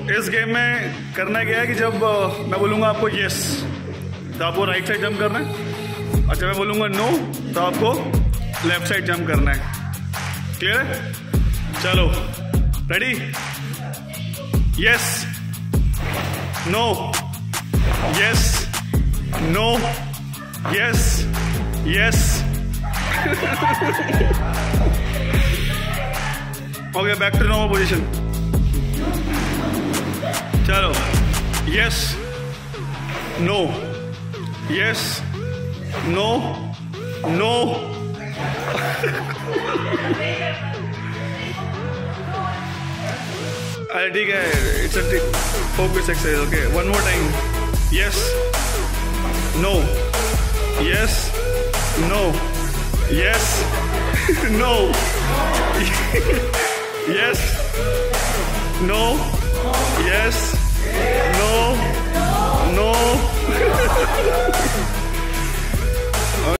इस गेम में करना क्या है कि जब मैं बोलूँगा आपको यस तो आपको राइट साइड जंप करना है, और जब मैं बोलूँगा नो तो आपको लेफ्ट साइड जंप करना है। क्लियर है? चलो ready? Yes, no, yes, no, yes, yes. Okay, back to normal position. चलो, yes, no, yes, no, no. अरे ठीक है, it's a focus exercise. Okay, one more time. Yes, no, yes, no, yes, no, yes, no, yes, no, no.